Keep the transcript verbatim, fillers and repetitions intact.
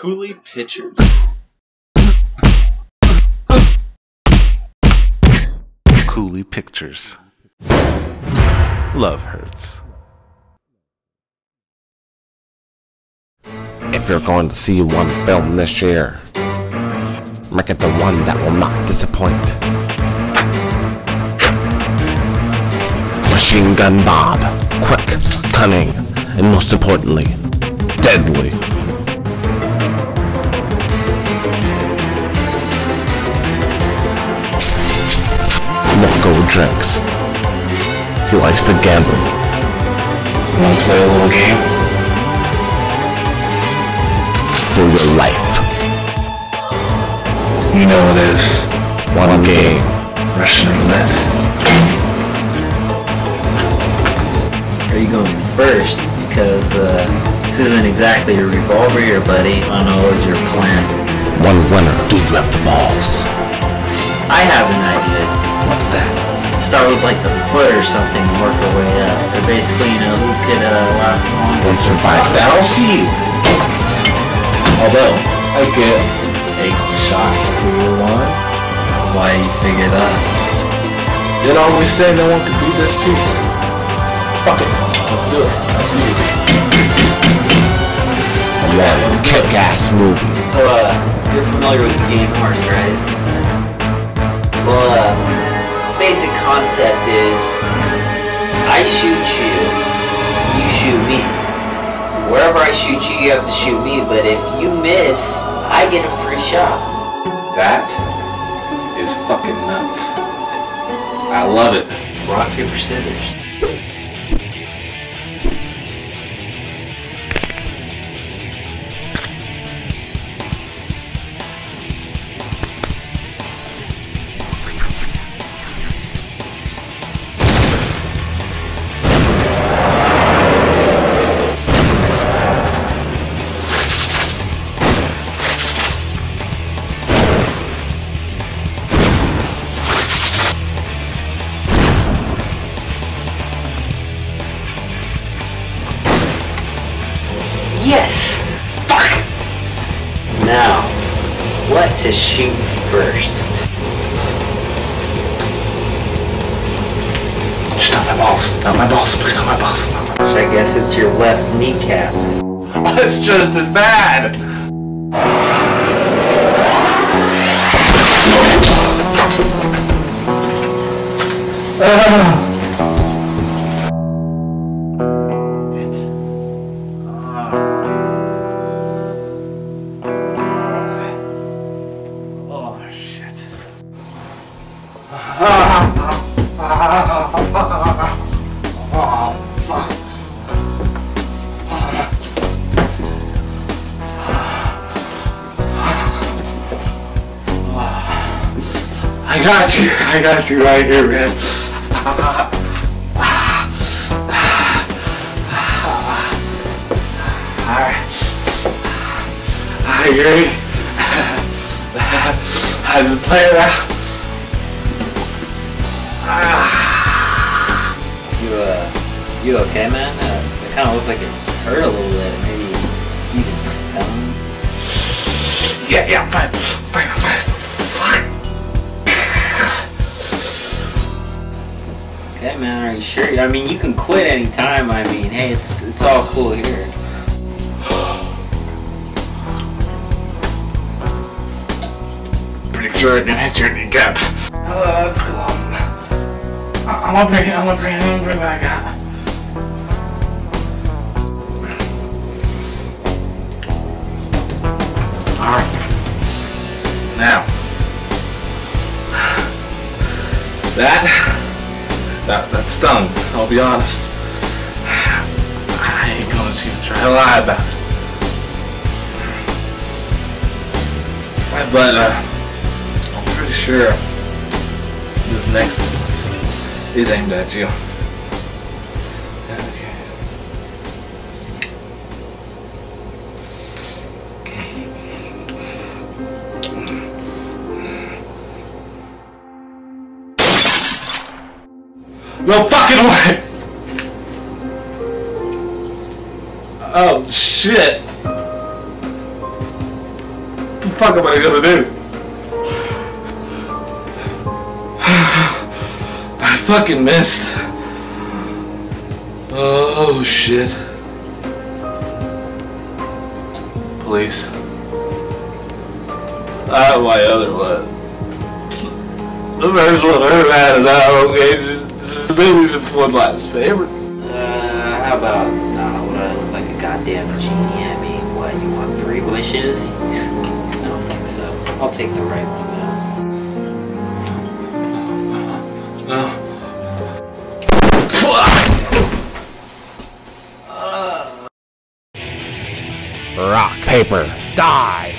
Cooley Pictures. Cooley Pictures. Love hurts. If you're going to see one film this year, make it the one that will not disappoint. Machine Gun Bob. Quick, cunning, and most importantly, deadly. Loco drinks. He likes to gamble. Want to play a little game? For your life. You know it is. One, One game. game. Russian roulette. Are you going first? Because uh, this isn't exactly a revolver here, buddy. I know it was your plan. One winner. Do you have the balls? I have an idea. What's that? Start with like the foot or something and work our way up. Or basically, you know, who could uh, last the longest. We'll survive that. I'll see you. Although, I get eight shots to one. Why you figure that? You'd always say no one could beat this piece. Fuck it. Let's do it. I see you. One kick-ass movie. So, uh, you're familiar with the game horse, right? Well, uh, basic concept is I shoot you, you shoot me. Wherever I shoot you, you have to shoot me, but if you miss, I get a free shot. That is fucking nuts. I love it. Rock, paper, scissors. Yes! Fuck! Now, what to shoot first? Just not my balls. Not my balls. Please, not my balls. I guess it's your left kneecap. It's just as bad. Uh. I got you. I got you right here, man. Alright. Alright, you ready? How's it playing out? You, uh, you okay, man? Uh, it kind of looked like it hurt a little bit. Maybe even stung. Yeah, yeah, fine. Fine, fine. Okay, man, are you sure? I mean, you can quit anytime. I mean, hey, it's it's all cool here. Pretty sure I can hit your kneecap. Oh, that's cool. I'm gonna bring it, I'm gonna bring it, I'm gonna bring it back out. Alright. Now. That... That, that stung, I'll be honest. I ain't gonna shoot try to lie about it. But, uh, I'm pretty sure this next one is aimed at you. Okay. No fucking way! Oh shit! fuck am I gonna do? I fucking missed. Oh shit. Police. Ah, my other one. The first one hurt had it out, okay? Just, just maybe just one last favor. Uh, how about, uh, would I look like a goddamn genie at me? What, you want three wishes? I don't think so. I'll take the right one No. Rock, paper, die!